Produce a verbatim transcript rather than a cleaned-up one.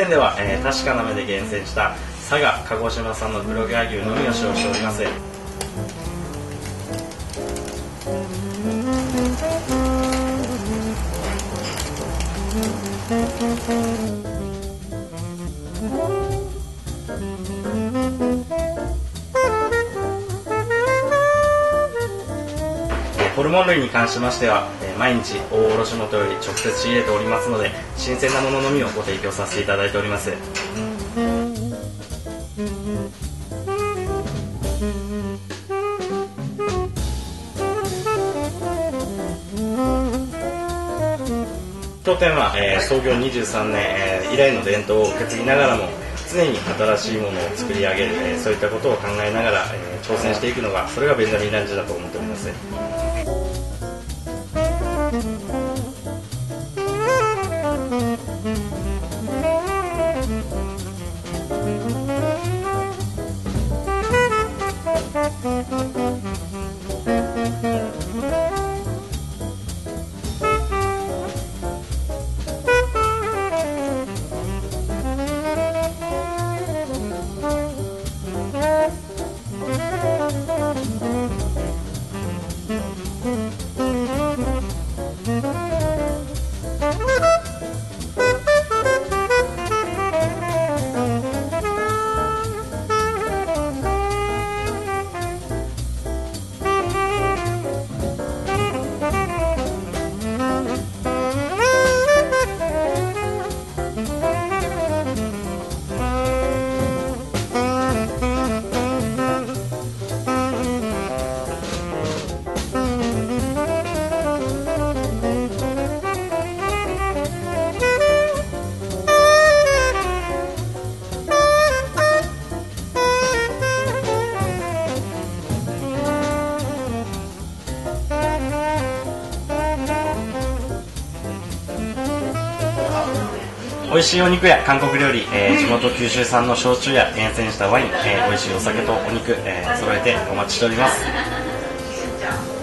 店では、えー、確かな目で厳選した佐賀鹿児島産の黒毛和牛のみを使用しております。ホルモン類に関しましては、えー、毎日大卸元より直接仕入れておりますので、新鮮なもののみをご提供させていただいております。当店は、えー、創業にじゅうさんねん、えー、以来の伝統を受け継ぎながらも、常に新しいものを作り上げる、えー、そういったことを考えながら、えー、挑戦していくのが、それがベンジャミンランチだと思っております。美味しいお肉や韓国料理、えー、地元九州産の焼酎や厳選したワイン、えー、美味しいお酒とお肉、えー、揃えてお待ちしております。